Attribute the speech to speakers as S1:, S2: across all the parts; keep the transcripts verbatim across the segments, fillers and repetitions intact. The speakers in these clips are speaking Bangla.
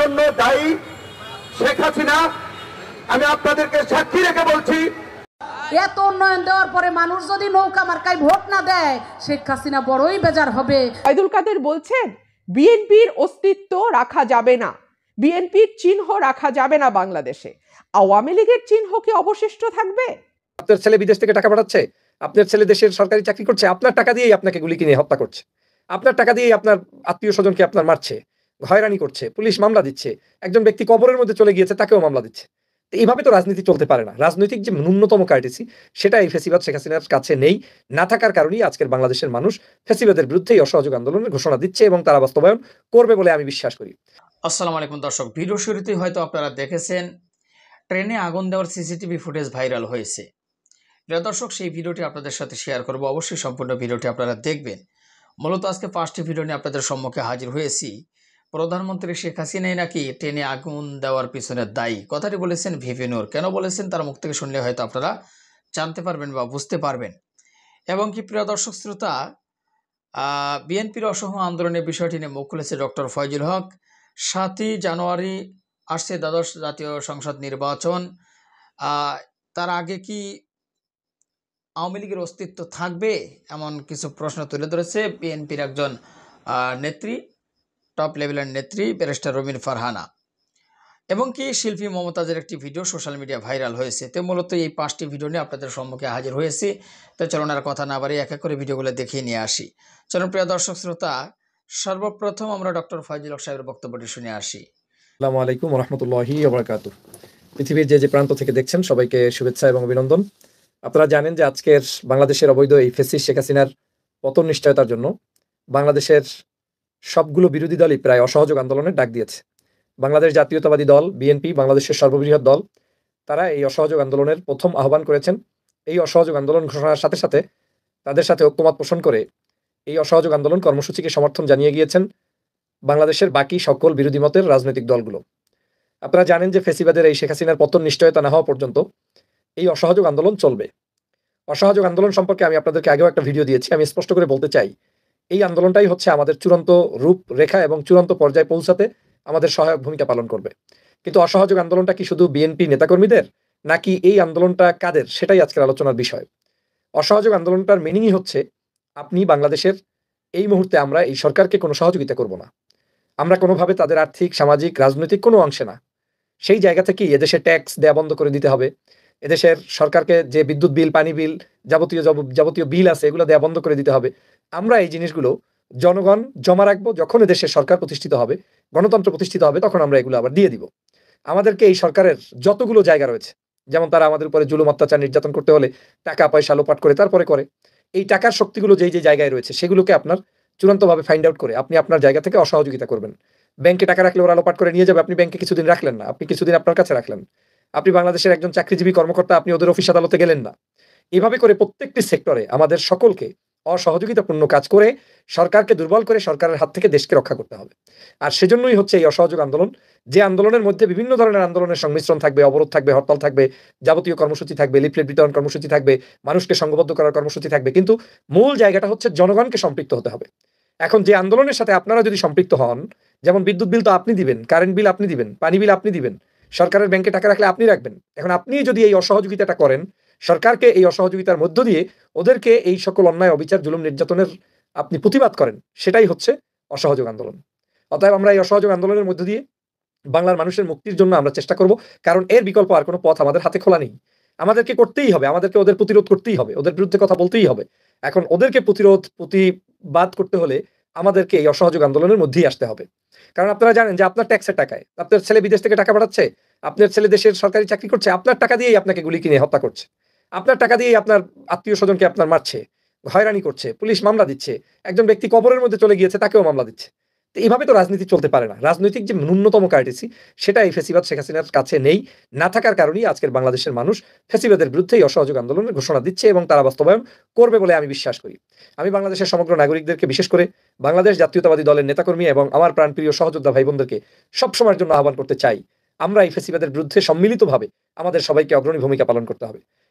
S1: জন্য দায়ী শেখ হাসিনা। আমি আপনাদেরকে সাক্ষী রেখে বলছি,
S2: এত উন্নয়ন দেওয়ার পরে মানুষ যদি নৌকা মার্কায় ভোট না দেয়, শেখ হাসিনা বড়ই বেজার হবে।
S3: ওবায়দুল কাদের বলছেন বিএনপির অস্তিত্ব রাখা যাবে না, বিএনপির চিহ্ন রাখা যাবে না বাংলাদেশে, আওয়ামী লীগের চিহ্ন কি অবশিষ্ট থাকবে?
S4: আপনার ছেলে বিদেশ থেকে টাকা পাঠাচ্ছে, আপনার ছেলে দেশের সরকারি চাকরি করছে, আপনার টাকা দিয়েই আপনাকে গুলি কিনে হত্যা করছে, আপনার টাকা দিয়েই আপনার আত্মীয় স্বজনকে আপনার মারছে, হয়রানি করছে, পুলিশ মামলা দিচ্ছে, একজন ব্যক্তি কবরের মধ্যে চলে গিয়েছে তাকেও মামলা দিচ্ছে। এইভাবে তো রাজনীতি চলতে পারে না। রাজনৈতিক যে ন্যূনতম কার্টেসি সেটা এই ফেসিবাদ শেখ হাসিনার কাছে নেই। না থাকার কারণেই আজকের বাংলাদেশের মানুষ ফেসিবাদের বিরুদ্ধে এই অসহযোগ আন্দোলনের ঘোষণা দিচ্ছে এবং তারা বাস্তবায়ন করবে বলে আমি বিশ্বাস করি।
S5: আসসালামু আলাইকুম দর্শক, ভিডিও শুরুতেই হয়তো আপনারা দেখেছেন ট্রেনে আগুন দেওয়ার সিসিটিভি ফুটেজ ভাইরাল হয়েছে। প্রিয় দর্শক, সেই ভিডিওটি আপনাদের সাথে শেয়ার করব, অবশ্যই সম্পূর্ণ ভিডিওটি আপনারা দেখবেন। মূলত আজকে পাঁচটি ভিডিও নিয়ে আপনাদের সম্মুখে হাজির হয়েছি। প্রধানমন্ত্রী শেখ হাসিনাই নাকি ট্রেনে আগুন দেওয়ার পিছনে দায়ী, কথাটি বলেছেন ভিপি নূর। কেন বলেছেন তার মুখ থেকে শুনলে হয়তো আপনারা জানতে পারবেন বা বুঝতে পারবেন। এবং কি প্রিয় দর্শক শ্রোতা, বিএনপির অসহযোগ আন্দোলনের বিষয়টি নিয়ে মুখ খুলেছে ডক্টর ফয়জুল হক। সাতই জানুয়ারি আসছে দ্বাদশ জাতীয় সংসদ নির্বাচন, তার আগে কি আওয়ামী লীগের অস্তিত্ব থাকবে, এমন কিছু প্রশ্ন তুলে ধরেছে বিএনপির একজন নেত্রী, টপ লেভেলের নেত্রী ব্যারিস্টার রবিন ফারহানা। এবং কি শিল্পী মমতাজের একটি ভিডিও সোশ্যাল মিডিয়া ভাইরাল হয়েছে। তো মূলত এই পাঁচটি ভিডিও নিয়ে আপনাদের সম্মুখে হাজির হয়েছি। তো চলুন আর কথা না বাড়িয়ে এক এক করে ভিডিওগুলো দেখিয়ে নিয়ে আসি। চলুন প্রিয় দর্শক শ্রোতা, সর্বপ্রথম আমরা ডক্টর ফয়জুল হক সাহেবের বক্তব্যটি শুনে আসি।
S4: আসসালামু আলাইকুম ওয়া রাহমাতুল্লাহি ওয়া বারাকাতুহু। পৃথিবীর যে যে প্রান্ত থেকে দেখছেন সবাইকে শুভেচ্ছা এবং অভিনন্দন। আপনারা জানেন যে আজকের বাংলাদেশের অবৈধ এই ফ্যাসিস্ট শেখ হাসিনার পতন নিশ্চয়তার জন্য বাংলাদেশের সবগুলো বিরোধী দলই প্রায় অসহযোগ আন্দোলনের ডাক দিয়েছে। বাংলাদেশ জাতীয়তাবাদী দল বিএনপি, বাংলাদেশের সর্ববৃহৎ দল, তারা এই অসহযোগ আন্দোলনের প্রথম আহ্বান করেছেন। এই অসহযোগ আন্দোলন ঘোষণার সাথে সাথে তাদের সাথে ঐক্যমত পোষণ করে এই অসহযোগ আন্দোলন কর্মসূচিকে সমর্থন জানিয়ে গিয়েছেন বাংলাদেশের বাকি সকল বিরোধী মতের রাজনৈতিক দলগুলো। আপনারা জানেন যে ফেসিবাদের এই শেখ হাসিনার পতন নিশ্চয়তা না হওয়া পর্যন্ত এই অসহযোগ আন্দোলন চলবে। অসহযোগ আন্দোলন সম্পর্কে আমি আপনাদেরকে আগেও একটা ভিডিও দিয়েছি। আমি স্পষ্ট করে বলতে চাই, এই আন্দোলনটাই হচ্ছে আমাদের চূড়ান্ত রূপ রেখা এবং চূড়ান্ত পর্যায়ে পৌঁছাতে আমাদের সহায়ক ভূমিকা পালন করবে। কিন্তু অসহযোগ আন্দোলনটা কি শুধু বিএনপি নেতাকর্মীদের, নাকি এই আন্দোলনটা কাদের, সেটাই আজকের আলোচনার বিষয়। অসহযোগ আন্দোলনটার মিনিংই হচ্ছে আপনি বাংলাদেশের এই মুহূর্তে আমরা এই সরকারকে কোনো সহযোগিতা করব না, আমরা কোনোভাবে তাদের আর্থিক, সামাজিক, রাজনৈতিক কোনো অংশে না। সেই জায়গা থেকেই এদেশে ট্যাক্স দেয়া বন্ধ করে দিতে হবে। এদেশের সরকারকে যে বিদ্যুৎ বিল, পানি বিল, যাবতীয় যাবতীয় বিল আছে এগুলো দেয়া বন্ধ করে দিতে হবে। আমরা এই জিনিসগুলো জনগণ জমা রাখবো, যখন এদেশের সরকার প্রতিষ্ঠিত হবে, গণতন্ত্র প্রতিষ্ঠিত হবে, তখন আমরা এগুলো আবার দিয়ে দিব। আমাদেরকে এই সরকারের যতগুলো জায়গা রয়েছে, যেমন তারা আমাদের উপরে জুলুম, অত্যাচার, নির্যাতন করতে হলে টাকা পয়সা লোপাট করে তারপরে করে, এই টাকার শক্তিগুলো যেই যে জায়গায় রয়েছে সেগুলোকে আপনার চূড়ান্তভাবে ফাইন্ড আউট করে আপনি আপনার জায়গা থেকে অসহযোগিতা করবেন। ব্যাংকে টাকা রাখলে ওরা লোপাট করে নিয়ে যাবে, আপনি ব্যাংকে কিছুদিন রাখলেন না, আপনি কিছুদিন আপনার কাছে রাখলেন। আপনি বাংলাদেশের একজন চাকরিজীবী কর্মকর্তা, আপনি ওদের অফিস আদালতে গেলেন না। এভাবে করে প্রত্যেকটি সেক্টরে আমাদের সকলকে অসহযোগিতাপূর্ণ কাজ করে সরকারকে দুর্বল করে সরকারের হাত থেকে দেশকে রক্ষা করতে হবে। আর সেজন্যই হচ্ছে এই অসহযোগ আন্দোলন, যে আন্দোলনের মধ্যে বিভিন্ন ধরনের আন্দোলনের সংমিশ্রণ থাকবে, অবরোধ থাকবে, হরতাল থাকবে, যাবতীয় কর্মসূচি থাকবে, লিফলেট বিতরণ কর্মসূচি থাকবে, মানুষকে সংঘবদ্ধ করার কর্মসূচি থাকবে। কিন্তু মূল জায়গাটা হচ্ছে জনগণকে সম্পৃক্ত হতে হবে। এখন যে আন্দোলনের সাথে আপনারা যদি সম্পৃক্ত হন, যেমন বিদ্যুৎ বিল তো আপনি দিবেন, কারেন্ট বিল আপনি দিবেন, পানি বিল আপনি দিবেন, সরকারের ব্যাংকে টাকা রাখলে আপনি রাখবেন। এখন আপনি যদি এই অসহযোগিতাটা করেন, সরকারকে এই অসহযোগিতার মধ্য দিয়ে ওদেরকে এই সকল অন্যায়, অবিচার, জুলুম, নির্যাতনের আপনি প্রতিবাদ করেন, সেটাই হচ্ছে অসহযোগ আন্দোলন। অতএব আমরা এই অসহযোগ আন্দোলনের মধ্য দিয়ে বাংলার মানুষের মুক্তির জন্য আমরা চেষ্টা করব, কারণ এর বিকল্প আর কোনো পথ আমাদের হাতে খোলা নেই। আমাদেরকে করতেই হবে, আমাদেরকে ওদের প্রতিরোধ করতেই হবে, ওদের বিরুদ্ধে কথা বলতেই হবে। এখন ওদেরকে প্রতিরোধ, প্রতিবাদ করতে হলে আমাদেরকে এই অসহযোগ আন্দোলনের মধ্যেই আসতে হবে। কারণ আপনারা জানেন যে আপনার ট্যাক্সের টাকায় আপনার ছেলে বিদেশ থেকে টাকা পাঠাচ্ছে, আপনার ছেলে দেশের সরকারি চাকরি করছে, আপনার টাকা দিয়েই আপনাকে গুলি কিনে হত্যা করছে, আপনার টাকা দিয়েই আপনার আত্মীয় স্বজনকে আপনার মারছে, হয়রানি করছে, পুলিশ মামলা দিচ্ছে, একজন ব্যক্তি কবরের মধ্যে চলে গিয়েছে তাকেও মামলা দিচ্ছে। তো এইভাবে তো রাজনীতি চলতে পারে না। রাজনৈতিক যে ন্যূনতম কার্টেসি সেটা এই ফেসিবাদ শেখ হাসিনার কাছে নেই। না থাকার কারণেই আজকের বাংলাদেশের মানুষ ফেসিবাদের বিরুদ্ধে এই অসহযোগ আন্দোলনের ঘোষণা দিচ্ছে এবং তারা বাস্তবায়ন করবে বলে আমি বিশ্বাস করি। আমি বাংলাদেশের সমগ্র নাগরিকদেরকে, বিশেষ করে বাংলাদেশ জাতীয়তাবাদী দলের নেতাকর্মী এবং আমার প্রাণপ্রিয় সহযোদ্ধা ভাই বোনদেরকে সবসময়ের জন্য আহ্বান করতে চাই, আমরা এই ফেসিবাদের বিরুদ্ধে সম্মিলিতভাবে আমাদের সবাইকে অগ্রণী ভূমিকা পালন করতে হবে।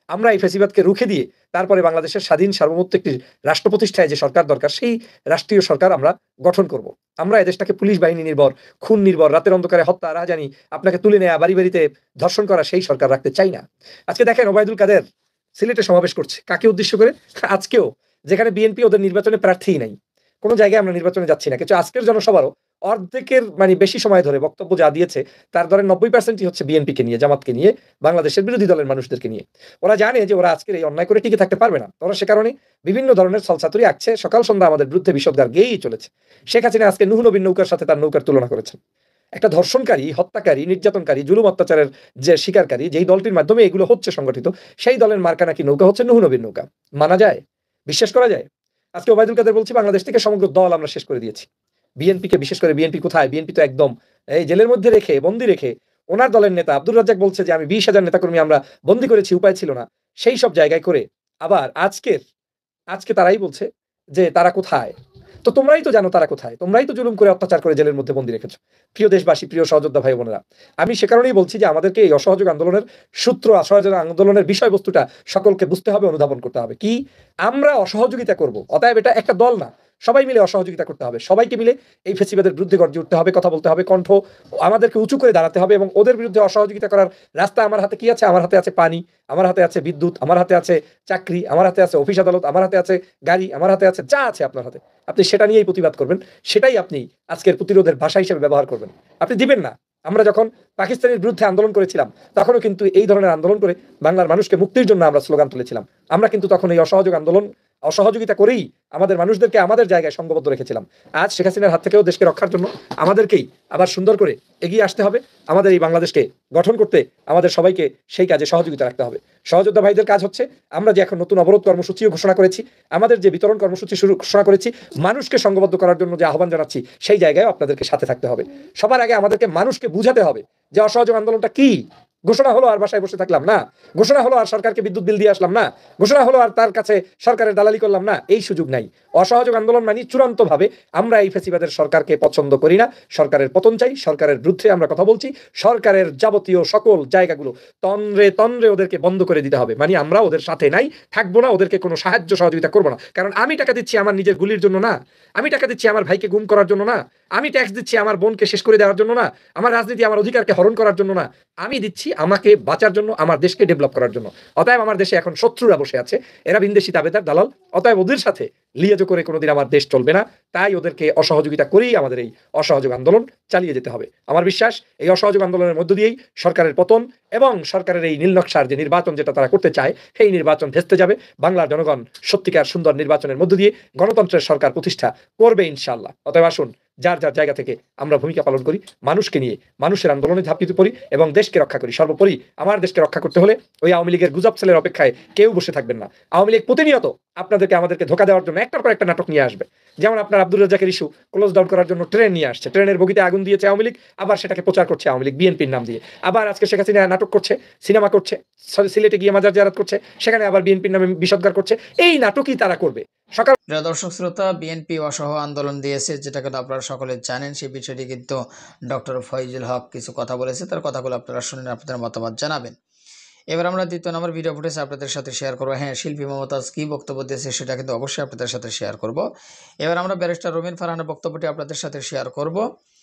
S4: আমরা এই ফেসিবাদকে রুখে দিয়ে তারপরে বাংলাদেশের স্বাধীন সার্বভৌমত্ব একটি রাষ্ট্র প্রতিষ্ঠায় যে সরকার দরকার সেই রাষ্ট্রীয় সরকার আমরা গঠন করব। আমরা এদেশটাকে পুলিশ বাহিনী নির্ভর, খুন নির্ভর, রাতের অন্ধকারে হত্যা, রাহাজানি, আপনাকে তুলে নেয়া, বাড়ি বাড়িতে ধর্ষণ করা সেই সরকার রাখতে চাই না। আজকে দেখেন ওবায়দুল কাদের সিলেটে সমাবেশ করছে, কাকে উদ্দেশ্য করে? আজকেও যেখানে বিএনপি ওদের নির্বাচনে প্রার্থীই নাই, কোনো জায়গায় আমরা নির্বাচনে যাচ্ছি না, কিন্তু আজকের জনসভারও অর্ধেকের মানে বেশি সময় ধরে বক্তব্য যা দিয়েছে তার ধরেন নব্বই পার্সেন্টই হচ্ছে বিএনপিকে নিয়ে, জামাতকে নিয়ে, বাংলাদেশের বিরোধী দলের মানুষদেরকে নিয়ে। ওরা জানে যে ওরা আজকের এই অন্যায় করে টিকে থাকতে পারবে না, ওরা সে কারণে বিভিন্ন ধরনের ছলচাতুরি আঁকছে, সকাল সন্ধ্যা আমাদের বিরুদ্ধে বিষদগার গেয়েই চলেছে। শেখ হাসিনা আজকে নুহ নবীন নৌকার সাথে তার নৌকার তুলনা করেছেন। একটা ধর্ষণকারী, হত্যাকারী, নির্যাতনকারী, জুলুম অত্যাচারের যে শিকারকারী, যেই দলটির মাধ্যমে এগুলো হচ্ছে সংগঠিত, সেই দলের মার্কা নাকি নৌকা হচ্ছে নুহ নবীন নৌকা। মানা যায়? বিশ্বাস করা যায়? আজকে ওবায়দুল কাদের বলছি বাংলাদেশ থেকে সমগ্র দল আমরা শেষ করে দিয়েছি। বিএনপিকে, বিশেষ করে বিএনপি কোথায়? বিএনপি তো একদম এই জেলের মধ্যে রেখে, বন্দি রেখে, ওনার দলের নেতা আব্দুর রাজ্জাক বলছে যে আমি বিশ হাজার নেতাকর্মী আমরা বন্দি করেছি, উপায় ছিল না। সেই সব জায়গায় করে আবার আজকের আজকে তারাই বলছে যে তারা কোথায়। তো তোমরাই তো জানো তারা কোথায়, তোমরাই তো জুলুম করে অত্যাচার করে জেলের মধ্যে বন্দি রেখেছো। প্রিয় দেশবাসী, প্রিয় সহযোদ্ধা ভাই বোনেরা, আমি সে কারণেই বলছি যে আমাদেরকে এই অসহযোগ আন্দোলনের সূত্র, অসহযোগ আন্দোলনের বিষয়বস্তুটা সকলকে বুঝতে হবে, অনুধাবন করতে হবে। কি আমরা অসহযোগিতা করব, অতএব এটা একটা দল না, সবাই মিলে অসহযোগিতা করতে হবে। সবাইকে মিলে এই ফেসিবাদের বিরুদ্ধে গর্জে উঠতে হবে, কথা বলতে হবে, কণ্ঠ আমাদেরকে উঁচু করে দাঁড়াতে হবে। এবং ওদের বিরুদ্ধে অসহযোগিতা করার রাস্তা আমার হাতে কি আছে? আমার হাতে আছে পানি, আমার হাতে আছে বিদ্যুৎ, আমার হাতে আছে চাকরি, আমার হাতে আছে অফিস আদালত, আমার হাতে আছে গাড়ি, আমার হাতে আছে যা আছে আপনার হাতে, আপনি সেটা নিয়েই প্রতিবাদ করবেন। সেটাই আপনি আজকের প্রতিরোধের ভাষা হিসেবে ব্যবহার করবেন। আপনি দিবেন না। আমরা যখন পাকিস্তানের বিরুদ্ধে আন্দোলন করেছিলাম তখনও কিন্তু এই ধরনের আন্দোলন করে বাংলার মানুষকে মুক্তির জন্য আমরা স্লোগান তুলেছিলাম। আমরা কিন্তু তখন এই অসহযোগ আন্দোলন, অসহযোগিতা করেই আমাদের মানুষদেরকে আমাদের জায়গায় সংঘবদ্ধ রেখেছিলাম। আজ শেখ হাসিনার হাত থেকেও দেশকে রক্ষার জন্য আমাদেরকেই আবার সুন্দর করে এগিয়ে আসতে হবে। আমাদের এই বাংলাদেশকে গঠন করতে আমাদের সবাইকে সেই কাজে সহযোগিতা রাখতে হবে। সহযোদ্ধা ভাইদের কাজ হচ্ছে, আমরা যে এখন নতুন অবরোধ কর্মসূচিও ঘোষণা করেছি, আমাদের যে বিতরণ কর্মসূচি শুরু ঘোষণা করেছি, মানুষকে সংঘবদ্ধ করার জন্য যে আহ্বান জানাচ্ছি, সেই জায়গায় আপনাদেরকে সাথে থাকতে হবে। সবার আগে আমাদেরকে মানুষকে বুঝাতে হবে যে অসহযোগ আন্দোলনটা কি। ঘোষণা হলো আর বাসায় বসে থাকলাম না, ঘোষণা হলো আর সরকারকে বিদ্যুৎ বিল দিয়ে আসলাম না, ঘোষণা হলো আর তার কাছে সরকারের দালালি করলাম না, এই সুযোগ নাই। অসহযোগ আন্দোলন মানে চূড়ান্ত ভাবে আমরা এই ফেসিবাদের সরকারকে পছন্দ করি না, সরকারের পতন চাই, সরকারের বিরুদ্ধে আমরা কথা বলছি, সরকারের যাবতীয় সকল জায়গাগুলো তন্দ্রে তন্দ্রে ওদেরকে বন্ধ করে দিতে হবে। মানে আমরা ওদের সাথে নাই, থাকবো না, ওদেরকে কোনো সাহায্য সহযোগিতা করবো না। কারণ আমি টাকা দিচ্ছি আমার নিজের গুলির জন্য না, আমি টাকা দিচ্ছি আমার ভাইকে গুম করার জন্য না, আমি ট্যাক্স দিচ্ছি আমার বোনকে শেষ করে দেওয়ার জন্য না, আমার রাজনীতি আমার অধিকারকে হরণ করার জন্য না, আমি দিচ্ছি আমাকে বাঁচার জন্য, আমার দেশকে ডেভেলপ করার জন্য। অতএব আমার দেশে এখন শত্রুরা বসে আছে, এরা বিন্দেশি দাবেদার, দালাল, অতএব ওদের সাথে লিয়াজো করে কোনোদিন আমার দেশ চলবে না। তাই ওদেরকে অসহযোগিতা করেই আমাদের এই অসহযোগ আন্দোলন চালিয়ে যেতে হবে। আমার বিশ্বাস এই অসহযোগ আন্দোলনের মধ্য দিয়েই সরকারের পতন এবং সরকারের এই নীলনকশার যে নির্বাচন যেটা তারা করতে চায়, সেই নির্বাচন ভেস্তে যাবে। বাংলার জনগণ সত্যিকার সুন্দর নির্বাচনের মধ্য দিয়ে গণতন্ত্রের সরকার প্রতিষ্ঠা করবে ইনশাআল্লাহ। অতএব আসুন যার যার জায়গা থেকে আমরা ভূমিকা পালন করি, মানুষকে নিয়ে মানুষের আন্দোলনে ঝাঁপিয়ে পড়ি এবং দেশকে রক্ষা করি। সর্বোপরি আমার দেশকে রক্ষা করতে হলে ওই আওয়ামী লীগের গুজব ছেলের অপেক্ষায় কেউ বসে থাকবেন না। আওয়ামী লীগ প্রতিনিয়ত আপনাদেরকে আমাদেরকে ধোকা দেওয়ার জন্য একটার পর একটা নাটক নিয়ে আসবে। যেমন আপনার আব্দুর রাজ্জাকের ইস্যু ক্লোজ ডাউন করার জন্য ট্রেন নিয়ে আসছে, ট্রেনের বগিতে আগুন দিয়েছে আওয়ামী লীগ, আবার সেটাকে প্রচার করছে আওয়ামী লীগ বিএনপির নাম দিয়ে। আবার আজকে শেখ হাসিনা নাটক করছে, সিনেমা করছে, সিলেটে গিয়ে মাজার জিয়ারত করছে, সেখানে আবার বিএনপির নামে বিষদগার করছে। এই নাটকই তারা করবে। সকাল
S5: দর্শক শ্রোতা, বিএনপি অসহ আন্দোলন দিয়েছে, যেটা কিন্তু আপনারা সকলে জানেন। সেই বিষয়টি কিন্তু ডক্টর ফয়জুল হক কিছু কথা বলেছে, তার কথাগুলো আপনারা শুনেন, আপনাদের মতামত জানাবেন। এবার আমরা দ্বিতীয় নম্বর ভিডিও ফুটেজ আপনাদের সাথে শেয়ার করবো। হ্যাঁ, শিল্পী মমতাজ কি বক্তব্য দিয়েছে সেটা কিন্তু অবশ্যই আপনাদের সাথে শেয়ার করব। এবার আমরা ব্যারিস্টার রবিন ফারহানের বক্তব্যটি আপনাদের সাথে শেয়ার করব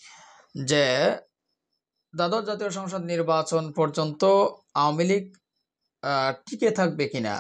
S5: যে দ্বাদশ জাতীয় সংসদ নির্বাচন পর্যন্ত আওয়ামী লীগ টিকে থাকবে কিনা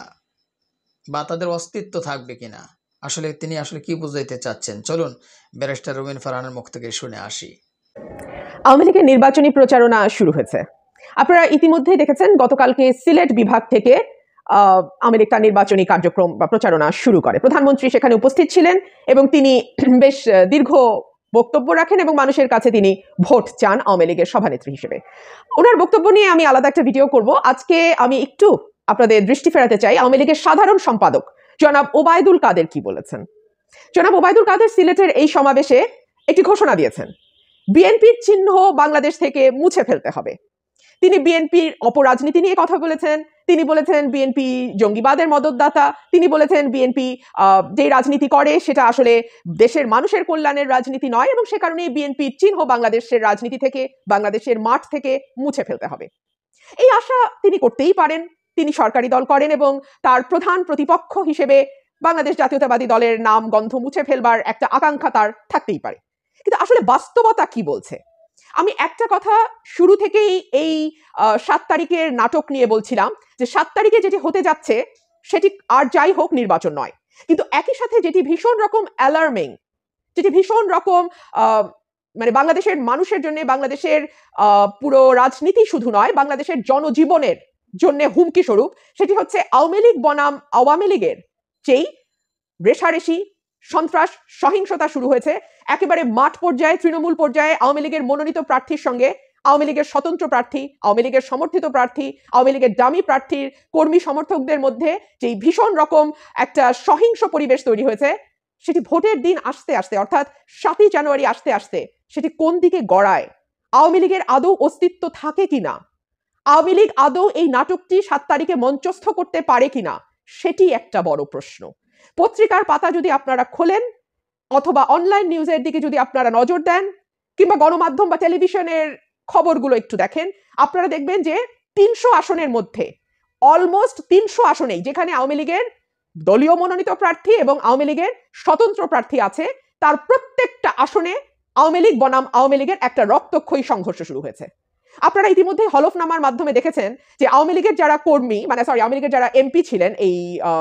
S5: বা তাদের অস্তিত্ব থাকবে কিনা, আসলে তিনি আসলে কি বুঝাইতে চাচ্ছেন, চলুন ব্যারিস্টার রবিন ফারহানের মুখ থেকে শুনে আসি।
S3: আওয়ামী লীগের নির্বাচনী প্রচারণা শুরু হয়েছে। আপনারা ইতিমধ্যেই দেখেছেন গতকালকে সিলেট বিভাগ থেকে আওয়ামী লীগ তার নির্বাচনী কার্যক্রম বা প্রচারণা শুরু করে। প্রধানমন্ত্রী সেখানে উপস্থিত ছিলেন এবং তিনি বেশ দীর্ঘ বক্তব্য রাখেন এবং মানুষের কাছে তিনি ভোট চান আওয়ামী লীগের সভানেত্রী হিসেবে। ওনার বক্তব্য নিয়ে আমি আলাদা একটা ভিডিও করব। আজকে আমি একটু আপনাদের দৃষ্টি ফেরাতে চাই আওয়ামী লীগের সাধারণ সম্পাদক জনাব ওবায়দুল কাদের কি বলেছেন। জনাব ওবায়দুল কাদের সিলেটের এই সমাবেশে একটি ঘোষণা দিয়েছেন, বিএনপির চিহ্ন বাংলাদেশ থেকে মুছে ফেলতে হবে। তিনি বিএনপির অপরাজনীতি নিয়ে কথা বলেছেন, তিনি বলেছেন বিএনপি জঙ্গিবাদের মদতদাতা, তিনি বলেছেন বিএনপি যে রাজনীতি করে সেটা আসলে দেশের মানুষের কল্যাণের রাজনীতি নয় এবং সে কারণে বিএনপির চিহ্ন বাংলাদেশের রাজনীতি থেকে, বাংলাদেশের মাঠ থেকে মুছে ফেলতে হবে। এই আশা তিনি করতেই পারেন, তিনি সরকারি দল করেন এবং তার প্রধান প্রতিপক্ষ হিসেবে বাংলাদেশ জাতীয়তাবাদী দলের নাম গন্ধ মুছে ফেলবার একটা আকাঙ্ক্ষা তার থাকতেই পারে। কিন্তু আসলে বাস্তবতা কি বলছে? আমি একটা কথা শুরু থেকেই এই সাত তারিখের নাটক নিয়ে বলছিলাম যে সাত তারিখে যেটি হতে যাচ্ছে সেটি আর যাই হোক নির্বাচন নয়, কিন্তু একই সাথে যেটি ভীষণ রকম অ্যালার্মিং, যেটি ভীষণ রকম মানে বাংলাদেশের মানুষের জন্য, বাংলাদেশের পুরো রাজনীতি শুধু নয়, বাংলাদেশের জনজীবনের জন্য হুমকি স্বরূপ, সেটি হচ্ছে আওয়ামী লীগ বনাম আওয়ামী লীগের যেই রেশারেশি, সন্ত্রাস, সহিংসতা শুরু হয়েছে একেবারে মাঠ পর্যায়ে, তৃণমূল পর্যায়ে আওয়ামী লীগের মনোনীত প্রার্থীর সঙ্গে আওয়ামী লীগের স্বতন্ত্র প্রার্থী, আওয়ামী লীগের সমর্থিত প্রার্থী, আওয়ামী লীগের দামি প্রার্থীর কর্মী সমর্থকদের মধ্যে যেই ভীষণ রকম একটা সহিংস পরিবেশ তৈরি হয়েছে, সেটি ভোটের দিন আসতে আসতে অর্থাৎ সাতই জানুয়ারি আসতে আসতে সেটি কোন দিকে গড়ায়? আওয়ামী লীগের আদৌ অস্তিত্ব থাকে কিনা? আওয়ামী লীগ আদৌ এই নাটকটি সাত তারিখে মঞ্চস্থ করতে পারে কিনা, সেটি একটা বড় প্রশ্ন। পত্রিকার পাতা যদি আপনারা খোলেন অথবা অনলাইন নিউজের দিকে যদি আপনারা নজর দেন কিংবা গণমাধ্যম বা টেলিভিশনের খবরগুলো একটু দেখেন, আপনারা দেখবেন যে তিনশো আসনের মধ্যে অলমোস্ট তিনশো আসনেই যেখানে আওয়ামী লীগের দলীয় মনোনীত প্রার্থী এবং আওয়ামী লীগের স্বতন্ত্র প্রার্থী আছে, তার প্রত্যেকটা আসনে আওয়ামী লীগ বনাম আওয়ামী লীগের একটা রক্তক্ষয়ী সংঘর্ষ শুরু হয়েছে। আপনারা ইতিমধ্যে হলফনামার মাধ্যমে দেখেছেন যে আওয়ামী লীগের যারা কর্মী, মানে সরি আওয়ামী লীগের যারা এমপি ছিলেন এই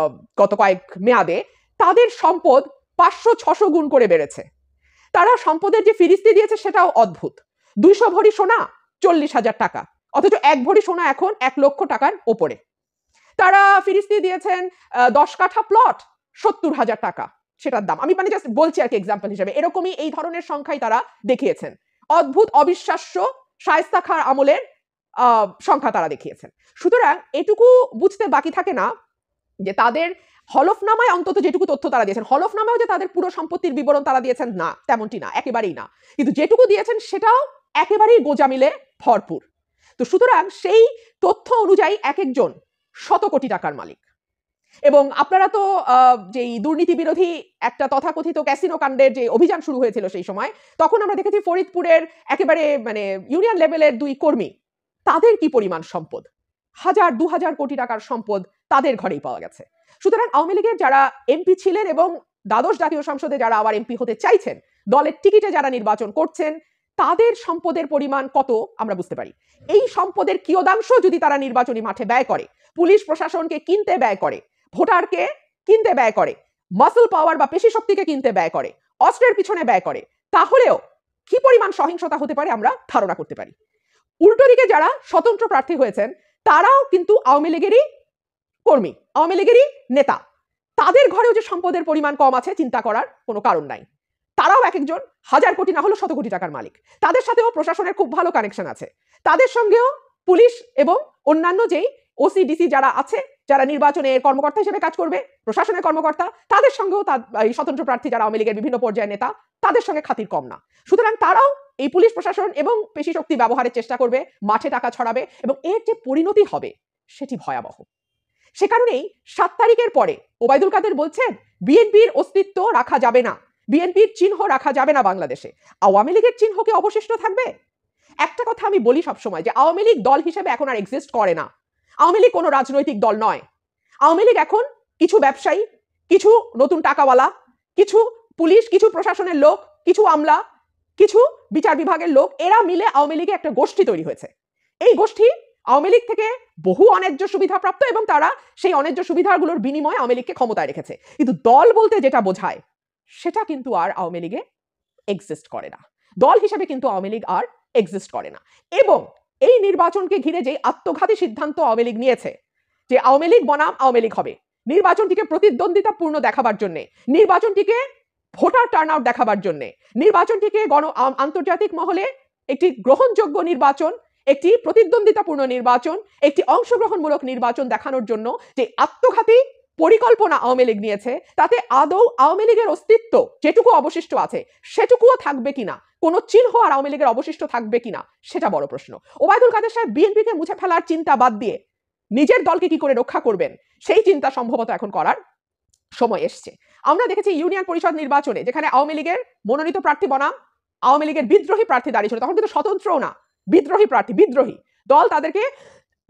S3: গত কয়েক মেয়াদে, তাদের সম্পদ পাঁচশো ছশো গুণ করে বেড়েছে। তারা সম্পদের যে ফিরিস্তি দিয়েছে সেটাও অদ্ভুত। দুইশো ভরি সোনা চল্লিশ হাজার টাকা, অথচ এক ভরি সোনা এখন এক লক্ষ টাকার ওপরে। তারা ফিরিস্তি দিয়েছেন দশ কাঠা প্লট সত্তর হাজার টাকা সেটার দাম। আমি মানে জাস্ট বলছি আর কি এক্সাম্পল হিসেবে, এরকমই এই ধরনের সংখ্যাই তারা দেখিয়েছেন। অদ্ভুত, অবিশ্বাস্য শায়েস্তা খাঁর আমলের আহ সংখ্যা তারা দেখিয়েছেন। সুতরাং এটুকু বুঝতে বাকি থাকে না যে তাদের হলফনামায় অন্তত যেটুকু তথ্য তারা দিয়েছেন, হলফনামায় যে তাদের পুরো সম্পত্তির বিবরণ তারা দিয়েছেন না, তেমনটি না, একেবারেই না, কিন্তু যেটুকু দিয়েছেন সেটাও একেবারেই গোজামিলে ভরপুর। তো সুতরাং সেই তথ্য অনুযায়ী এক একজন শত কোটি টাকার মালিক। এবং আপনারা তো যেই দুর্নীতি বিরোধী একটা তথাকথিত ক্যাসিনো কাণ্ডের যে অভিযান শুরু হয়েছিল সেই সময়, তখন আমরা দেখেছি ফরিদপুরের একেবারে মানে ইউনিয়ন লেভেলের দুই কর্মী, তাদের কি পরিমাণ সম্পদ, হাজার দু হাজার কোটি টাকার সম্পদ তাদের ঘরেই পাওয়া গেছে। সুতরাং আওয়ামী লীগের যারা এমপি ছিলেন এবং দ্বাদশ জাতীয় সংসদে যারা আবার এমপি হতে চাইছেন, দলের টিকিটে যারা নির্বাচন করছেন, তাদের সম্পদের পরিমাণ কত আমরা বুঝতে পারি। এই সম্পদের কিয়দাংশ যদি তারা নির্বাচনী মাঠে ব্যয় করে, পুলিশ প্রশাসনকে কিনতে ব্যয় করে, ভোটারকে কিনতে ব্যয় করে, মাসল পাওয়ার বা পেশি শক্তিকে কিনতে ব্যয় করে, অস্ত্রের পিছনে ব্যয় করে, তাহলেও কি পরিমাণ সহিংসতা হতে পারে আমরা ধারণা করতে পারি। উল্টো দিকে যারা স্বতন্ত্র প্রার্থী হয়েছেন তারাও কিন্তু আওয়ামী লীগেরই কর্মী, আওয়ামী লীগেরই নেতা, তাদের ঘরেও যে সম্পদের পরিমাণ কম আছে চিন্তা করার কোনো কারণ নাই। তারাও এক একজন হাজার কোটি না হলেও শত কোটি টাকার মালিক। তাদের সাথেও প্রশাসনের খুব ভালো কানেকশন আছে, তাদের সঙ্গেও পুলিশ এবং অন্যান্য যেই ওসি ডিসি যারা আছে, যারা নির্বাচনের কর্মকর্তা হিসেবে কাজ করবে, প্রশাসনের কর্মকর্তা, তাদের সঙ্গেও এই স্বতন্ত্র প্রার্থী যারা আওয়ামী লীগের বিভিন্ন পর্যায়ের নেতা, তাদের সঙ্গে খাতির কম না। সুতরাং তারাও এই পুলিশ প্রশাসন এবং পেশি শক্তি ব্যবহারের চেষ্টা করবে, মাঠে টাকা ছড়াবে এবং এর যে পরিণতি হবে সেটি ভয়াবহ। সে কারণেই সাত তারিখের পরে ওবায়দুল কাদের বলছেন বিএনপির অস্তিত্ব রাখা যাবে না, বিএনপির চিহ্ন রাখা যাবে না বাংলাদেশে। আওয়ামী লীগের চিহ্ন কি অবশিষ্ট থাকবে? একটা কথা আমি বলি সবসময় যে আওয়ামী লীগ দল হিসেবে এখন আর এক্সিস্ট করে না। আওয়ামী লীগ কোনো রাজনৈতিক দল নয়। আওয়ামী লীগ এখন কিছু ব্যবসায়ী, কিছু নতুন টাকাওয়ালা, কিছু পুলিশ, কিছু প্রশাসনের লোক, কিছু আমলা, কিছু বিচার বিভাগের লোক, এরা মিলে আওয়ামী লীগে একটা গোষ্ঠী তৈরি হয়েছে। এই গোষ্ঠী আওয়ামী লীগ থেকে বহু অন্যায্য সুবিধা প্রাপ্ত এবং তারা সেই অন্যায্য সুবিধাগুলোর বিনিময়ে আওয়ামী লীগকে ক্ষমতায় রেখেছে। কিন্তু দল বলতে যেটা বোঝায় সেটা কিন্তু আর আওয়ামী লীগে এক্সিস্ট করে না। দল হিসেবে কিন্তু আওয়ামী লীগ আর এক্সিস্ট করে না। এবং এই নির্বাচনকে ঘিরে যে আত্মঘাতী সিদ্ধান্ত আওয়ামী লীগ নিয়েছে যে আওয়ামী লীগ বনাম আওয়ামী লীগ হবে, নির্বাচনটিকে প্রতিদ্বন্দ্বিতাপূর্ণ দেখাবার জন্যে, নির্বাচনটিকে ভোটার টার্ন আউট দেখাবার জন্যে, নির্বাচনটিকে গণ আন্তর্জাতিক মহলে একটি গ্রহণযোগ্য নির্বাচন, একটি প্রতিদ্বন্দ্বিতাপূর্ণ নির্বাচন, একটি অংশগ্রহণমূলক নির্বাচন দেখানোর জন্য যে আত্মঘাতী পরিকল্পনা আওয়ামী লীগ নিয়েছে, তাতে আদৌ আওয়ামী লীগের অস্তিত্ব যেটুকু অবশিষ্ট আছে সেটুকুও থাকবে কিনা, কোন চিহ্ন আর আওয়ামী লীগের অবশিষ্ট থাকবে কিনা সেটা বড় প্রশ্ন। ওবায়দুল কাদের সাহেব বিএনপিকে মুছে ফেলার চিন্তা বাদ দিয়ে নিজের দলকে কি করে রক্ষা করবেন সেই চিন্তা সম্ভবত এখন করার সময় এসছে। আমরা দেখেছি ইউনিয়ন পরিষদ নির্বাচনে যেখানে আওয়ামী লীগের মনোনীত প্রার্থী বনাম আওয়ামী লীগের বিদ্রোহী প্রার্থী দাঁড়িয়েছিল, তখন কিন্তু স্বতন্ত্রও না, বিদ্রোহী প্রার্থী, বিদ্রোহী দল তাদেরকে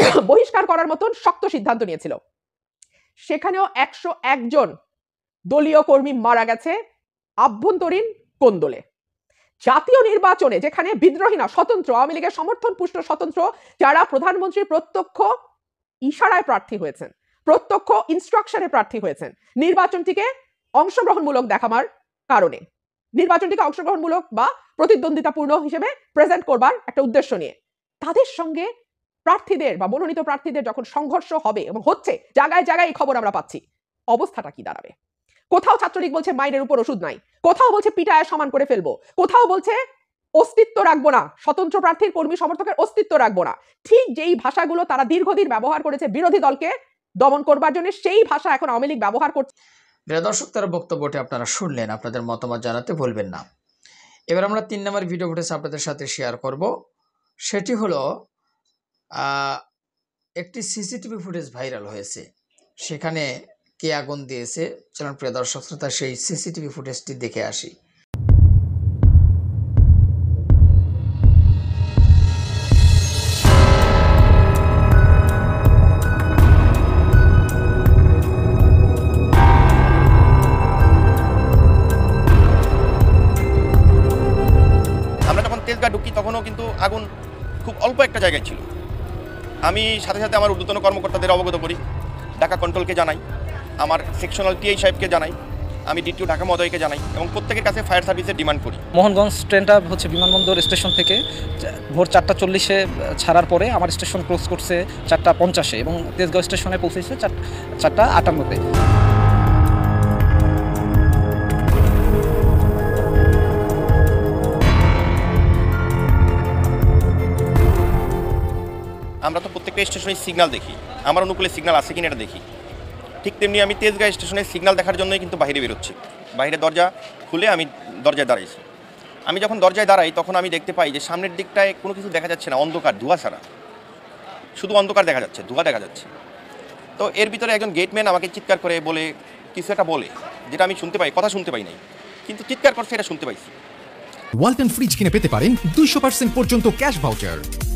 S3: বহিষ্কার করার মতন শক্ত সিদ্ধান্ত নিয়েছিল। সেখানেও একশো একজন দলীয় কর্মী মারা গেছে আভ্যন্তরীণ কোন্দলে। জাতীয় নির্বাচনে যেখানে বিদ্রোহী না, স্বতন্ত্র, আওয়ামী লীগের সমর্থন পুষ্ট স্বতন্ত্র যারা প্রধানমন্ত্রীর প্রত্যক্ষ ইশারায় প্রার্থী হয়েছেন, প্রত্যক্ষ ইনস্ট্রাকশনে প্রার্থী হয়েছেন, নির্বাচনটিকে অংশগ্রহণমূলক দেখাবার কারণে, নির্বাচনটিকে অংশগ্রহণমূলক বা প্রতিদ্বন্দ্বিতাপূর্ণ হিসেবে প্রেজেন্ট করবার একটা উদ্দেশ্য নিয়ে, তাদের সঙ্গে প্রার্থীদের বা মনোনীত প্রার্থীদের যখন সংঘর্ষ হবে এবং হচ্ছে, জায়গায় জায়গায় এই খবর আমরা পাচ্ছি, অবস্থাটা কি দাঁড়াবে? কোথাও ছাত্রলীগ বলছে মাইনের উপর ওষুধ নাই, কোথাও বলছে পিটায় সমান করে ফেলবো, কোথাও বলছে অস্তিত্ব রাখবো না, স্বতন্ত্র প্রার্থীর কর্মী সমর্থকের অস্তিত্ব রাখবো না। ঠিক যেই ভাষাগুলো তারা দীর্ঘদিন ব্যবহার করেছে বিরোধী দলকে দমন করবার জন্য, সেই ভাষা এখন আওয়ামী লীগ ব্যবহার করছে।
S5: প্রিয় দর্শক, তার বক্তব্যটি আপনারা শুনলেন, আপনাদের মতামত জানাতে ভুলবেন না। এবার আমরা তিন নম্বর ভিডিও ফুটেজ আপনাদের সাথে শেয়ার করব। সেটি হলো একটি সিসিটিভি ফুটেজ ভাইরাল হয়েছে, সেখানে কে আগুন দিয়েছে। চলুন প্রিয় দর্শক শ্রোতা সেই সিসিটিভি ফুটেজটি দেখে আসি।
S6: আমরা যখন তেজগাঁ ঢুকি তখনও কিন্তু আগুন খুব অল্প একটা জায়গায় ছিল। আমি সাথে সাথে আমার ঊর্ধ্বতন কর্মকর্তাদের অবগত করি, ঢাকা কন্ট্রোলকে জানাই, আমার সেকশনাল টিআই সাহেবকে জানাই, আমি ডিটিও ঢাকা মহোদয়কে জানাই এবং প্রত্যেকের কাছে ফায়ার সার্ভিসের ডিমান্ড করি।
S7: মোহনগঞ্জ ট্রেনটা হচ্ছে বিমানবন্দর স্টেশন থেকে ভোর চারটা চল্লিশে ছাড়ার পরে আমার স্টেশন ক্লোজ করছে চারটা পঞ্চাশে এবং তেজগাঁও স্টেশনে পৌঁছেছে চারটা আটান্নতে।
S6: আমরা তো প্রত্যেকটা স্টেশনে সিগন্যাল দেখি, আমার অনুকূলে সিগন্যাল আছে কিনা এটা দেখি। ঠিক তেমনি আমি তেজগাঁ স্টেশনে সিগন্যাল দেখার জন্যই কিন্তু বাইরে বেরোচ্ছি। বাইরে দরজা খুলে আমি দরজায় দাঁড়াইছি। আমি যখন দরজায় দাঁড়াই তখন আমি দেখতে পাই যে সামনের দিকটায় কোনো কিছু দেখা যাচ্ছে না, অন্ধকার, ধোঁয়া ছাড়া, শুধু অন্ধকার দেখা যাচ্ছে, ধোঁয়া দেখা যাচ্ছে। তো এর ভিতরে একজন গেটম্যান আমাকে চিৎকার করে বলে কিছু একটা বলে, যেটা আমি শুনতে পাই, কথা শুনতে পাই নাই, কিন্তু চিৎকার করছে এটা শুনতে পাইছি।
S8: ওয়ালটন ফ্রিজ কিনে পেতে পারেন দুইশো পার্সেন্ট পর্যন্ত ক্যাশ ভাউচার।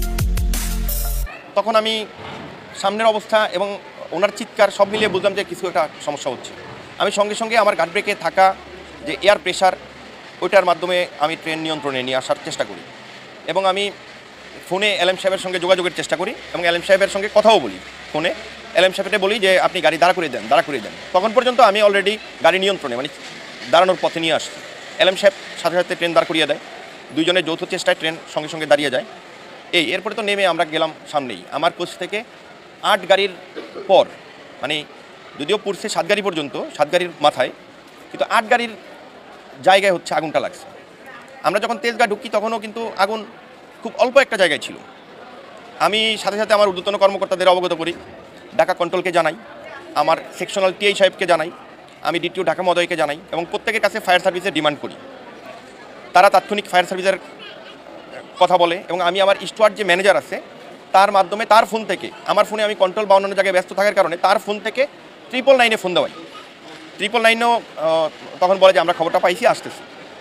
S6: তখন আমি সামনের অবস্থা এবং ওনার চিৎকার সব মিলিয়ে বুঝলাম যে কিছু একটা সমস্যা হচ্ছে। আমি সঙ্গে সঙ্গে আমার গার্ড ব্রেকে থাকা যে এয়ার প্রেশার, ওইটার মাধ্যমে আমি ট্রেন নিয়ন্ত্রণে নিয়ে আসার চেষ্টা করি এবং আমি ফোনে এলএম সাহেবের সঙ্গে যোগাযোগের চেষ্টা করি এবং এলএম সাহেবের সঙ্গে কথাও বলি। ফোনে এলএম সাহেবকে বলি যে আপনি গাড়ি দাঁড়া করে দেন, দাঁড়া করে দেন। তখন পর্যন্ত আমি অলরেডি গাড়ি নিয়ন্ত্রণে, মানে দাঁড়ানোর পথে নিয়ে আসছি। এলএম সাহেব সাথে সাথে ট্রেন দাঁড় করিয়ে দেয়, দুইজনের যৌথ চেষ্টায় ট্রেন সঙ্গে সঙ্গে দাঁড়িয়ে যায়। এই এরপরে তো নেমে আমরা গেলাম সামনেই। আমার কোচ থেকে আট গাড়ির পর, মানে যদিও পড়ছে সাত গাড়ি পর্যন্ত, সাত গাড়ির মাথায়, কিন্তু আট গাড়ির জায়গায় হচ্ছে আগুনটা লাগছে। আমরা যখন তেজগাঁ ঢুকি তখনও কিন্তু আগুন খুব অল্প একটা জায়গায় ছিল। আমি সাথে সাথে আমার ঊর্ধ্বতন কর্মকর্তাদের অবগত করি, ঢাকা কন্ট্রোলকে জানাই, আমার সেকশনাল টিআই সাহেবকে জানাই, আমি ডিটিও ঢাকা মহোদয়কে জানাই এবং প্রত্যেকের কাছে ফায়ার সার্ভিসের ডিমান্ড করি। তারা তাৎক্ষণিক ফায়ার সার্ভিসের কথা বলে এবং আমি আমার স্টুয়ার্ড যে ম্যানেজার আছে তার মাধ্যমে, তার ফোন থেকে, আমার ফোনে আমি কন্ট্রোল বা অন্যান্য জায়গায় ব্যস্ত থাকার কারণে তার ফোন থেকে ট্রিপল নাইনে ফোন দেওয়াই। ট্রিপল নাইনও তখন বলে যে আমরা খবরটা পাইছি, আসতেছি।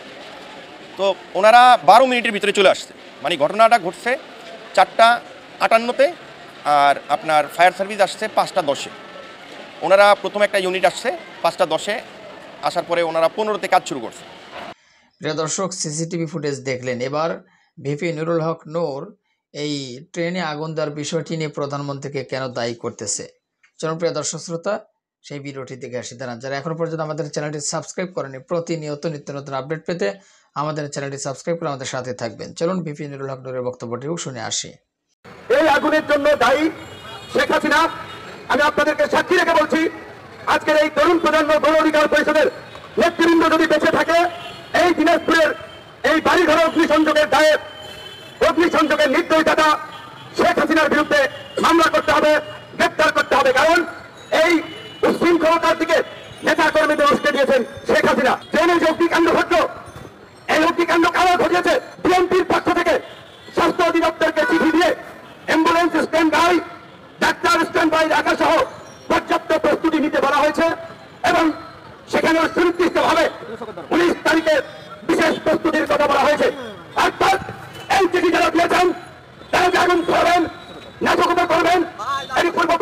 S6: তো ওনারা বারো মিনিটের ভিতরে চলে আসছে। মানে ঘটনাটা ঘটছে চারটা আটান্নতে আর আপনার ফায়ার সার্ভিস আসছে পাঁচটা দশে। ওনারা প্রথম একটা ইউনিট আসছে পাঁচটা দশে, আসার পরে ওনারা পনেরোতে কাজ শুরু করছে।
S5: প্রিয় দর্শক, সিসিটিভি ফুটেজ দেখলেন। এবার ভিপি নুরুল হক নূর এই ট্রেনে আগুন দেওয়ার বিষয়টি নিয়ে প্রধানমন্ত্রীকে কেন দায়ী করতেছে, চলুন প্রিয় দর্শক শ্রোতা সেই ভিডিওটি দেখে আসি। দাঁড়ান, যারা এখনো পর্যন্ত আমাদের চ্যানেলটি সাবস্ক্রাইব করেনি, প্রতিনিয়ত নিত্য নতুন আপডেট পেতে আমাদের চ্যানেলটি সাবস্ক্রাইব করে আমাদের সাথে থাকবেন। চলুন ভিপি নুরুল হক নূরের বক্তব্যটিও শুনে আসি।
S1: এই আগুনের জন্য দায়ী শেখ হাসিনা। আমি আপনাদেরকে সাক্ষী রেখে বলছি, আজকের এই তরুণ প্রজন্ম গণ অধিকার পরিষদের নেতৃবৃন্দ যদি বেঁচে থাকে, এই দিনাজপুরের এই বাড়িঘর অগ্নিসংযোগের দায়ে, অগ্নিসংযোগের নির্দয়তা শেখ হাসিনার বিরুদ্ধে মামলা করতে হবে, গ্রেপ্তার করতে হবে। কারণ এই উশৃঙ্খলতার দিকে নেতা কর্মীদের উস্কে দিয়েছেন শেখ হাসিনা। ট্রেনে যে অগ্নিকাণ্ড ঘটল, এই অগ্নিকাণ্ড কারা ঘটিয়েছে? বিএনপির পক্ষ থেকে স্বাস্থ্য অধিদপ্তরকে চিঠি দিয়ে ambulance stand by, doctor stand by রাখা সহ পর্যাপ্ত প্রস্তুতি নিতে বলা হয়েছে এবং সেখানে সুনির্দিষ্টভাবে উনিশ তারিখে বিশেষ প্রস্তুতির কথা বলা হয়েছে। অর্থাৎ এই চিঠি যারা দিয়েছেন তারা যে আগুন ধরবেন, নাশকতা করবেন,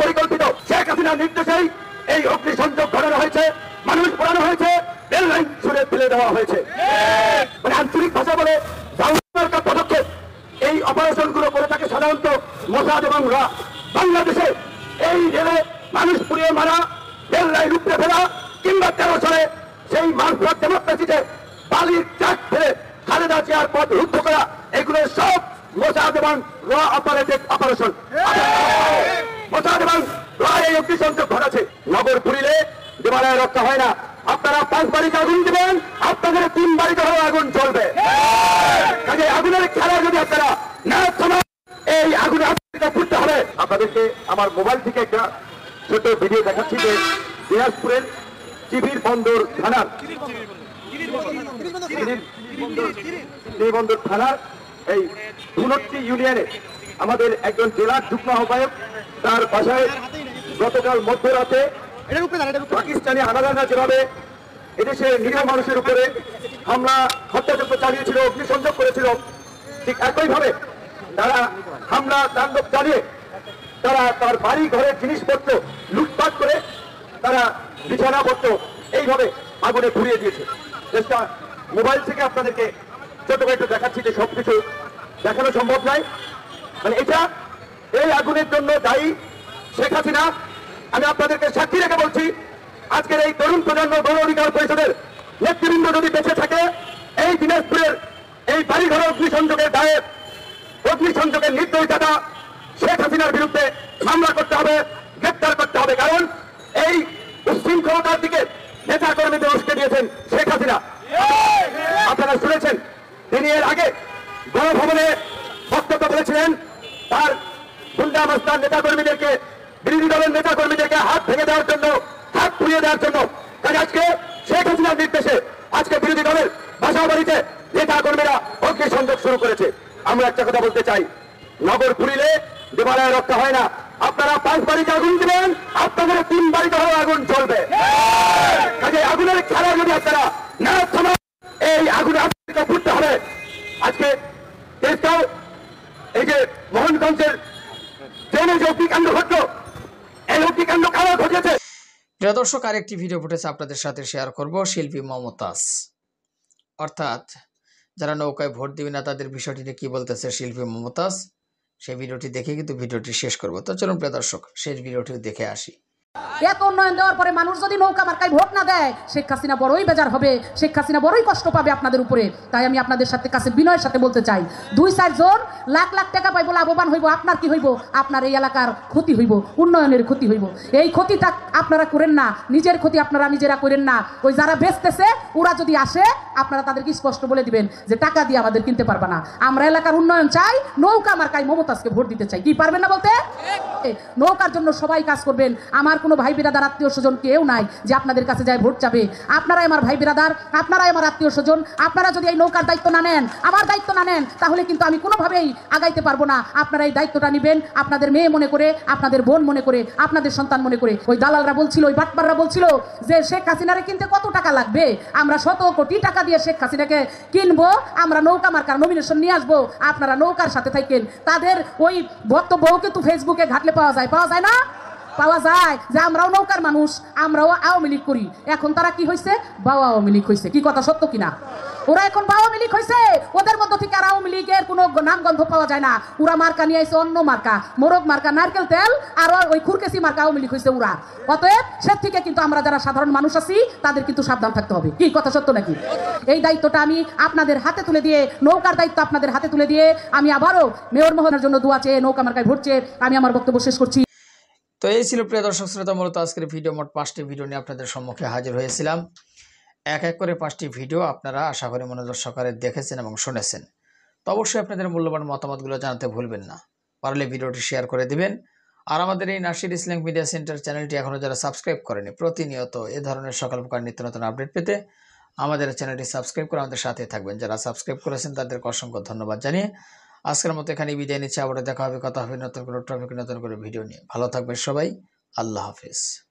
S1: পরিকল্পিত শেখ হাসিনার নির্দেশেই এই অগ্নিসংযোগ ঘটানো হয়েছে, মানুষ পোড়ানো হয়েছে, রেল লাইন ছুড়ে ফেলে দেওয়া হয়েছে। মানে আঞ্চলিক ভাষা বলে সরকার পদক্ষেপ এই অপারেশন গুলো করে থাকে সাধারণত মোসাদ এবং রা। বাংলাদেশে এই রেলে মানুষ পুড়িয়ে মারা, রেল লাইন উপড়ে ফেলা কিংবা তেরো সালে সেই মার্কফ্রড ডেমোক্রেসিতে বালির ট্রাক ফেলে খালেদা জিয়ার পথ রুদ্ধ করা, এগুলো সব মোসাদ এবং র অপারেটেড অপারেশন। মোসাদ এবং র এই অগ্নিসংযোগ ঘটাচ্ছে। নগর পুরিলে দেবালয় রক্ষা হয় না। আপনারা পাঁচ বাড়িতে আগুন দিবেন, আপনাদের তিন বাড়িতে হয়ে আগুন চলবে। কাজে আগুনের খেলা যদি আপনারা না থামান, এই আগুনে ফুটতে হবে। আপনাদেরকে আমার মোবাইল থেকে একটা ছোট ভিডিও দেখাচ্ছি যে দিনাজপুরের চিবির বন্দর থানার বন্দর থানার এই ধুনট্টি ইউনিয়নে আমাদের একজন জেলার যুগ্ম আহ্বায়ক, তার বাসায় গতকাল মধ্যরাতে পাকিস্তানি হানাদাররা যেভাবে এদেশের নিরীহ মানুষের উপরে হামলা হত্যাযজ্ঞ চালিয়েছিল, অগ্নিসংযোগ করেছিল, ঠিক একইভাবে তারা হামলা তাণ্ডব চালিয়ে তারা তার বাড়ি ঘরের জিনিসপত্র লুটপাট করে তারা বিছানাপত্র এইভাবে আগুনে পুড়িয়ে দিয়েছে। চেষ্টা মোবাইল থেকে আপনাদেরকে ছোট করে একটু দেখাচ্ছি যে সবকিছু দেখানো সম্ভব নয়। মানে এটা এই আগুনের জন্য দায়ী শেখ হাসিনা। আমি আপনাদেরকে সাক্ষী রেখে বলছি, আজকের এই তরুণ প্রজন্ম গণ অধিকার পরিষদের নেতৃবৃন্দ যদি বেঁচে থাকে, এই দিনাজপুরের এই বাড়িঘর অগ্নিসংযোগের দায়ে অগ্নিসংযোগের নির্দয়তা শেখ হাসিনার বিরুদ্ধে মামলা করতে হবে, গ্রেপ্তার করতে হবে। কারণ এই উচ্ছৃঙ্খলতার দিকে নেতা কর্মীদের উস্কে দিয়েছেন শেখ হাসিনা। আপনারা শুনেছেন তিনি এর আগে গণভবনে বক্তব্য বলেছিলেন তার গুন্ডা মাস্তান নেতা কর্মীদেরকে, বিরোধী দলের নেতা কর্মীদেরকে হাত ভেঙে দেওয়ার জন্য, হাত পুড়িয়ে দেওয়ার জন্য। কাজে আজকে শেখ হাসিনার নির্দেশে আজকে বিরোধী দলের বাসা বাড়িতে নেতা কর্মীরা অগ্নিসংযোগ শুরু করেছে। আমরা একটা কথা বলতে চাই, নগর পুরিলে দেবালয় রক্ষা হয় না। আপনারা পাঁচ বাড়িতে আগুন দিবেন, আপনাদের তিন বাড়িতে হয়ে আগুন চলবে। কাজে আগুনের খেলা যদি আপনারা না থামান, এই আগুনে আপনাদেরকে ফুটতে হবে। আজকে দেশটাও এই যে মোহনগঞ্জের ট্রেনে যে অগ্নিকাণ্ড ঘটল, এই অগ্নিকাণ্ড কারা ঘটেছে।
S5: প্রিয় দর্শক, আরেকটি ভিডিও ফুটেজ আপনাদের সাথে শেয়ার করব। শিল্পী মমতাজ, অর্থাৎ যারা নৌকায় ভোট দিবে না তাদের বিষয়টি নিয়ে কি বলতেছে শিল্পী মমতাজ, সেই ভিডিওটি দেখে কিন্তু ভিডিওটি শেষ করব। তো চলুন প্রিয় দর্শক, শেষ ভিডিওটি দেখে আসি।
S2: এত উন্নয়ন দেওয়ার পরে মানুষ যদি নৌকা মার্কায় ভোট না দেয়, শেখ হাসিনা বড়ই বেজার হবে, শেখ হাসিনা বড়ই কষ্ট পাবে আপনাদের উপরে। তাই আমি আপনাদের সাথে কাছে বিনয়ের সাথে বলতে চাই, দুই চারজন লাখ লাখ টাকা পাইব, লাভবান হইব, আপনার কি হইব? আপনার এই এলাকার ক্ষতি হইব, উন্নয়নের ক্ষতি হইব। এই ক্ষতিটা আপনারা করেন না, নিজের ক্ষতি আপনারা নিজেরা করেন না। ওই যারা বেচতেছে ওরা যদি আসে, আপনারা তাদেরকে স্পষ্ট বলে দিবেন যে টাকা দিয়ে আমাদের কিনতে পারবে না, আমরা এলাকার উন্নয়ন চাই, নৌকা মার্কায় মমতাজকে ভোট দিতে চাই। কি পারবেন না বলতে? নৌকার জন্য সবাই কাজ করবেন। আমার কোনো ভাই বিরাদার আত্মীয় স্বজন কেউ নাই যে আপনাদের কাছে যায় ভোট চাবে। আপনারাই আমার ভাই বিরাদার, আপনারাই আমার আত্মীয় স্বজন। আপনারা যদি এই নৌকার দায়িত্ব না নেন, আমার দায়িত্ব না নেন, তাহলে কিন্তু আমি কোনোভাবেই আগাইতে পারবো না। আপনারা এই দায়িত্বটা নেবেন আপনাদের মেয়ে মনে করে, আপনাদের বোন মনে করে, আপনাদের সন্তান মনে করে। ওই দালালরা বলছিল, ওই বাটপাররা বলছিল যে শেখ হাসিনারে কিনতে কত টাকা লাগবে, আমরা শত কোটি টাকা দিয়ে শেখ হাসিনাকে কিনবো, আমরা নৌকা মার্কার নমিনেশন নিয়ে আসবো, আপনারা নৌকার সাথে থাকেন। তাদের ওই বক্তব্যও কিন্তু ফেসবুকে ঘাটলে পাওয়া যায়, পাওয়া যায় না? পাওয়া যায় যে আমরাও নৌকার মানুষ, আমরাও আওয়ামী লীগ করি। এখন তারা কি হয়েছে? বাও আওয়ামী লীগ হয়েছে। কি কথা সত্য কিনা? ওরা এখন আওয়ামী লীগ হয়েছে। ওদের মধ্য থেকে আর আওয়ামী লীগের কোনো নামগন্ধ পাওয়া যায় না। ওরা মার্কা নিয়ে আসছে অন্য মার্কা, মোরগ মার্কা, নারকেল তেল, আর ওই খুরকেসি মার্কা আওয়ামী লীগ হয়েছে ওরা। অতএব সে থেকে কিন্তু আমরা যারা সাধারণ মানুষ আছি তাদের কিন্তু সাবধান থাকতে হবে। কি কথা সত্য নাকি? এই দায়িত্বটা আমি আপনাদের হাতে তুলে দিয়ে, নৌকার দায়িত্ব আপনাদের হাতে তুলে দিয়ে, আমি আবারও মেয়র মহোদয়ের জন্য দোয়া চেয়ে, নৌকা মার্কায় ভোট চেয়ে আমি আমার বক্তব্য শেষ করছি।
S5: তো এই ছিল প্রিয় দর্শক শ্রোতা, মূলত আজকের ভিডিও মোট পাঁচটি ভিডিও নিয়ে আপনাদের সম্মুখে হাজির হয়েছিলাম। এক এক করে পাঁচটি ভিডিও আপনারা আশা করি মনোযোগ সহকারে দেখেছেন এবং শুনেছেন। তো অবশ্যই আপনাদের মূল্যবান মতামতগুলো জানাতে ভুলবেন না। পারলে ভিডিওটি শেয়ার করে দিবেন। আর আমাদের এই নাসির ইসলামিক মিডিয়া সেন্টার চ্যানেলটি এখনও যারা সাবস্ক্রাইব করেনি, প্রতিনিয়ত এ ধরনের সকল প্রকার নিত্য নতুন আপডেট পেতে আমাদের চ্যানেলটি সাবস্ক্রাইব করে আমাদের সাথে থাকবেন। যারা সাবস্ক্রাইব করেছেন তাদেরকে অসংখ্য ধন্যবাদ জানিয়ে আজকের মতো এখানে বিদায় নিচ্ছি। আবারও দেখা হবে, কথা হবে নতুন করে টপিক, নতুন করে ভিডিও নিয়ে। ভালো থাকবেন সবাই। আল্লাহ হাফেজ।